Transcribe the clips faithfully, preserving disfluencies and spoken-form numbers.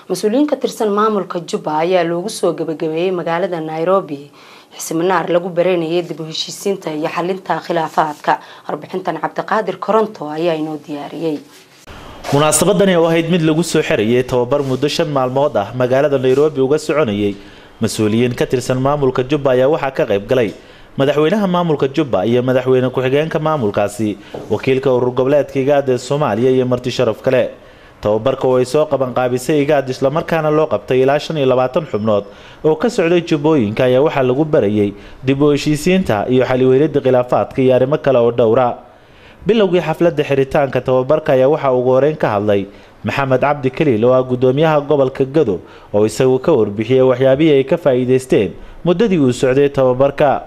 مسؤولين كترسن maamulka Juba ayaa loogu soo gabagabeeyay magaalada Nairobi xismanaar lagu bareenayay dib u heshiisiinta iyo xalinta khilaafaadka arbixintan Cabdiqaadir Koronto ayaa inoo diyaariyay munaasabadan oo ahayd mid lagu soo xiriyay tababar muddo shan maalmood ah magaalada Nairobi uga soconayay mas'uuliyiin ka tirsan maamulka Juba ayaa waxa ka qayb galay madaxweynaha maamulka Juba iyo madaxweyne ku xigeenka maamulkaasi wakiilka urur goboleedka Igaad ee Soomaaliya iyo marti sharaf kale tababarka oo ay soo qaban qaabisay Igaad isla markaana loo qabtay ilaa shan iyo labaatan xubnood oo ka socday Jubbooyinka ayaa waxa lagu barayay dib u heshiisiinta iyo xal u helidda khilaafaadka iyo arrimo kale oo dhowra bilowgii xafladda xiritaanka tababarka ayaa waxa ugu horeyn ka hadlay Maxamed Cabdi Kaliil oo ah gudoomiyaha gobolka Gado oo isagu ka warbixiyay waxyaabihii ay ka faa'iideysteen muddadii uu socday tababarka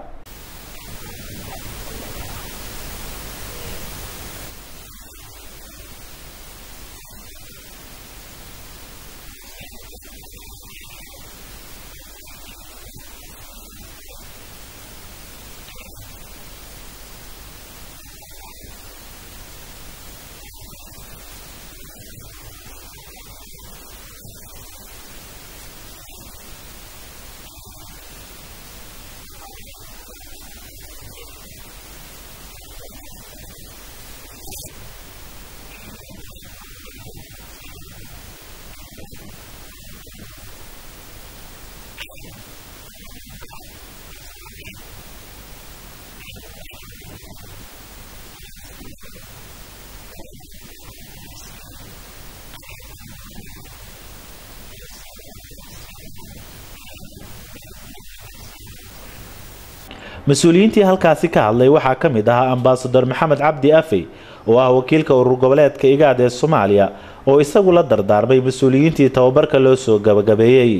مسؤولينتي halkaasi ka hadlay waxa kamid ah ambassador Maxamed Cabdi Afi oo ah wakiilka urur goboleedka Igaad ee Soomaaliya oo isagu la dardaarmay mas'uuliyiintii tababarka loo soo gabagabeeyay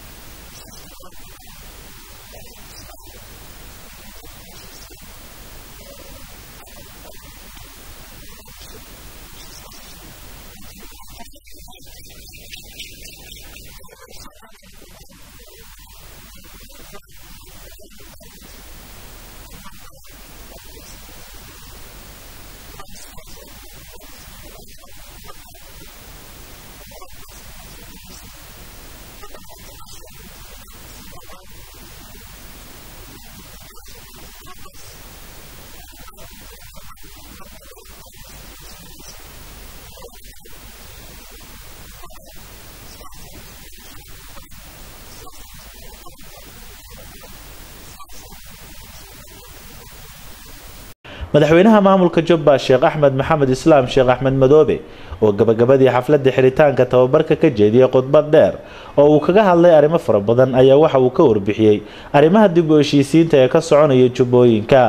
madaxweynaha maamulka Juba Sheekh Axmed Maxamed Islaam Sheekh Axmed Madoobe oo gabagabadii xafladda xiritaanka tababarka ka jeediyay khudbad dheer oo uu kaga hadlay arrimo fara badan ayaa waxa uu ka warbixiyay arrimaha dib u heshiisiinta ee ka soconaya Jubbooyinka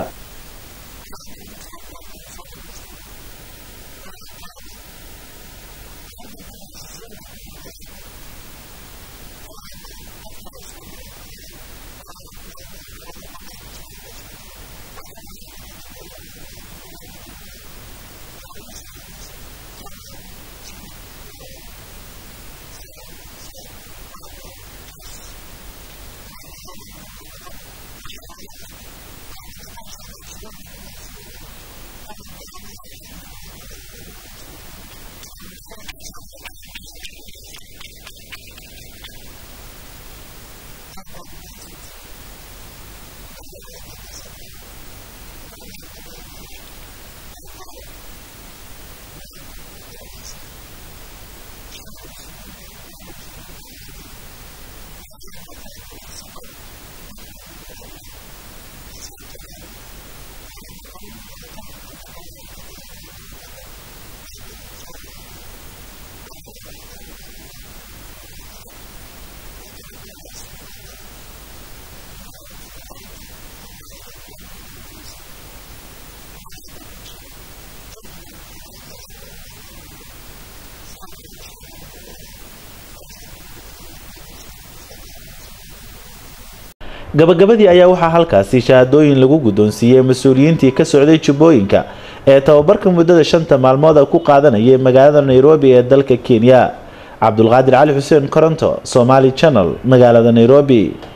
gabagabadii ayaa waxa halkaasi shahaadooyin lagu gudoonsiiyay mas'uuliyiintii ka socday Jubbooyinka ee tababarka muddada shanta maalmood ku qaadanayay magaalada Nairobi ee dalka Kenya Cabdulqaadir Cali Xuseen Koronto Somali Channel magaalada Nairobi